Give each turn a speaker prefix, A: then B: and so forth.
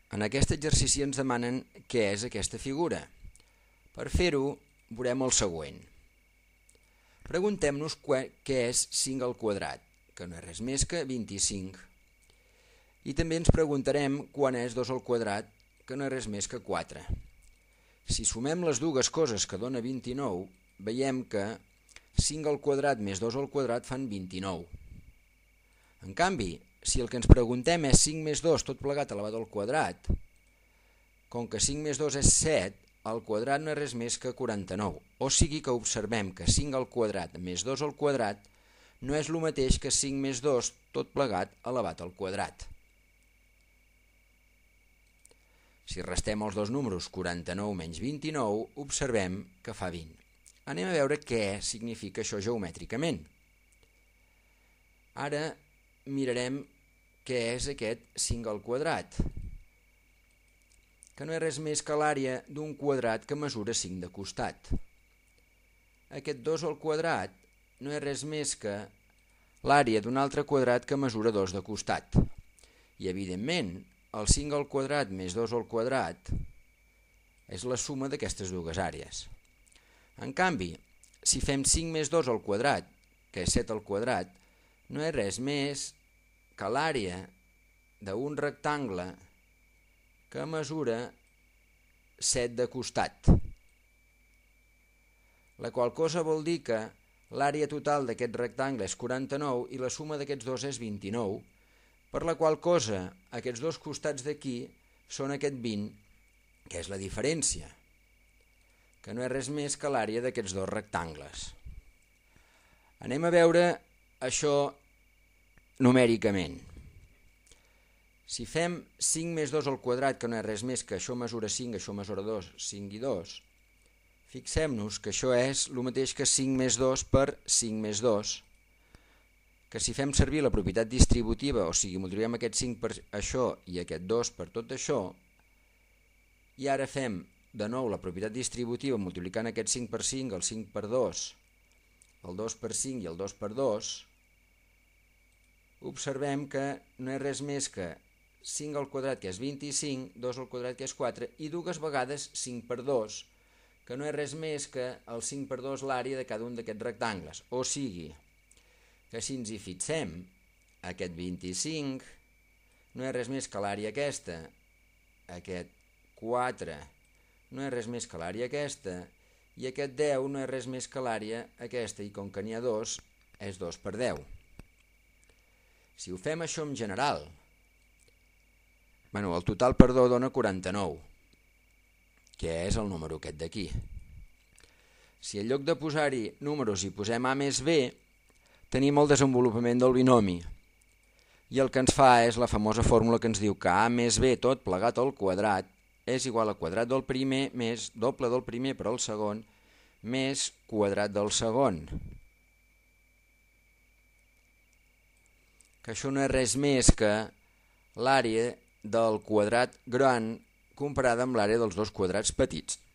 A: En aquest exercici ens demanen què és aquesta figura. Per fer-ho, veurem el següent. Preguntem-nos què és 5 al quadrat, que no és res més que 25. I també ens preguntarem quan és 2 al quadrat, que no és res més que 4. Si sumem les dues coses que dona 29, veiem que 5 al quadrat més 2 al quadrat fan 29. En canvi, si el que ens preguntem és 5 més 2 tot plegat elevat al quadrat, com que 5 més 2 és 7, al quadrat no és res més que 49. O sigui que observem que 5 al quadrat més 2 al quadrat no és el mateix que 5 més 2 tot plegat elevat al quadrat. Si restem els dos números 49 menys 29, observem que fa 20. Anem a veure què significa això geomètricament. Ara mirarem què és aquest 5 al quadrat, que no és res més que l'àrea d'un quadrat que mesura 5 de costat. Aquest 2 al quadrat no és res més que l'àrea d'un altre quadrat que mesura 2 de costat. I, evidentment, el 5 al quadrat més 2 al quadrat és la suma d'aquestes dues àrees. En canvi, si fem 5 més 2 al quadrat, que és 7 al quadrat, no és res més que l'àrea d'un rectangle que mesura 7 de costat. La qual cosa vol dir que l'àrea total d'aquest rectangle és 49 i la suma d'aquests dos és 29, per la qual cosa aquests dos costats d'aquí són aquest 20, que és la diferència, que no és res més que l'àrea d'aquests dos rectangles. Anem a veure això numèricament. Si fem 5 més 2 al quadrat, que no és res més que això mesura 5, això mesura 2, 5 i 2, fixem-nos que això és el mateix que 5 més 2 per 5 més 2, que si fem servir la propietat distributiva, o sigui, multipliquem aquest 5 per això i aquest 2 per tot això, i ara fem de nou la propietat distributiva multiplicant aquest 5 per 5, el 5 per 2, el 2 per 5 i el 2 per 2, observem que no és res més que 5 al quadrat, que és 25, 2 al quadrat, que és 4, i dues vegades 5 per 2, que no és res més que el 5 per 2 l'àrea de cada un d'aquests rectangles. O sigui, que si ens hi fixem, aquest 25 no és res més que l'àrea aquesta, aquest 4 no és res més que l'àrea aquesta, i aquest 10 no és res més que l'àrea aquesta, i com que n'hi ha 2, és 2 per 10. Si ho fem això en general, el total dona 49, que és el número aquest d'aquí. Si en lloc de posar-hi números hi posem a més b, tenim el desenvolupament del binomi. I el que ens fa és la famosa fórmula que ens diu que a més b tot plegat al quadrat és igual a quadrat del primer més doble del primer per al segon més quadrat del segon. Que això no és res més que l'àrea del quadrat gran comparada amb l'àrea dels dos quadrats petits.